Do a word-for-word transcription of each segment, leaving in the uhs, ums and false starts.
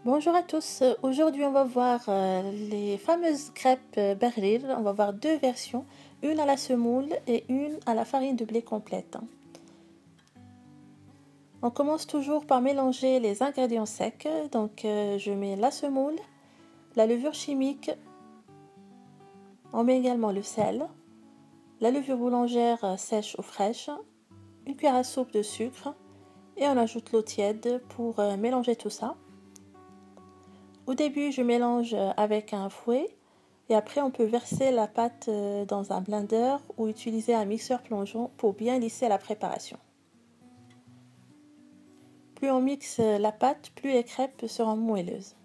Bonjour à tous, aujourd'hui on va voir euh, les fameuses crêpes euh, Berlin. On va voir deux versions, une à la semoule et une à la farine de blé complète. On commence toujours par mélanger les ingrédients secs, donc euh, je mets la semoule, la levure chimique, on met également le sel, la levure boulangère euh, sèche ou fraîche, une cuillère à soupe de sucre et on ajoute l'eau tiède pour euh, mélanger tout ça. Au début, je mélange avec un fouet et après on peut verser la pâte dans un blender ou utiliser un mixeur plongeon pour bien lisser la préparation. Plus on mixe la pâte, plus les crêpes seront moelleuses.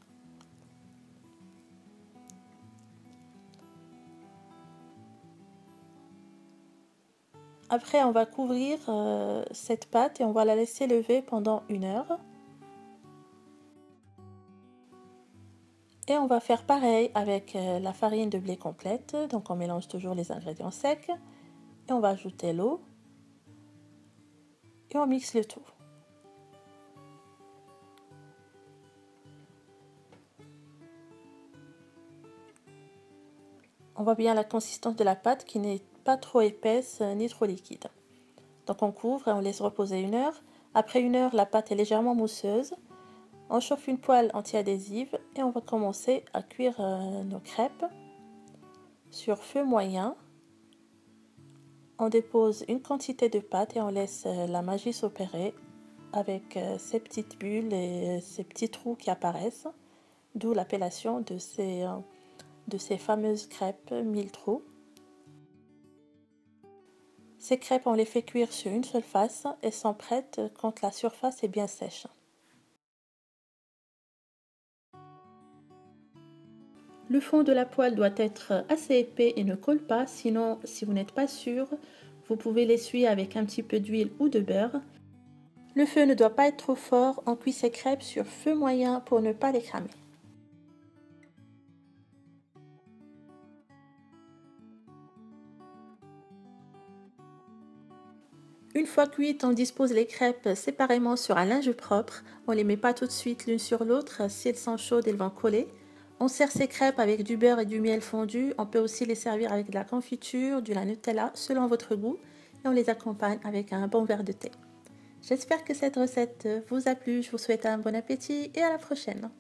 Après, on va couvrir euh, cette pâte et on va la laisser lever pendant une heure. Et on va faire pareil avec euh, la farine de blé complète. Donc on mélange toujours les ingrédients secs et on va ajouter l'eau et on mixe le tout. On voit bien la consistance de la pâte qui n'est pas trop épaisse ni trop liquide. Donc on couvre et on laisse reposer une heure. Après une heure, la pâte est légèrement mousseuse. On chauffe une poêle anti-adhésive et on va commencer à cuire euh, nos crêpes sur feu moyen. On dépose une quantité de pâte et on laisse euh, la magie s'opérer avec euh, ces petites bulles et ces petits trous qui apparaissent, d'où l'appellation de ces, euh, de ces fameuses crêpes mille trous. Ces crêpes, on les fait cuire sur une seule face et sont prêtes quand la surface est bien sèche. Le fond de la poêle doit être assez épais et ne colle pas, sinon si vous n'êtes pas sûr, vous pouvez l'essuyer avec un petit peu d'huile ou de beurre. Le feu ne doit pas être trop fort, on cuit ces crêpes sur feu moyen pour ne pas les cramer. Une fois cuites, on dispose les crêpes séparément sur un linge propre. On ne les met pas tout de suite l'une sur l'autre, si elles sont chaudes, elles vont coller. On sert ces crêpes avec du beurre et du miel fondu. On peut aussi les servir avec de la confiture, de la Nutella, selon votre goût. Et on les accompagne avec un bon verre de thé. J'espère que cette recette vous a plu. Je vous souhaite un bon appétit et à la prochaine.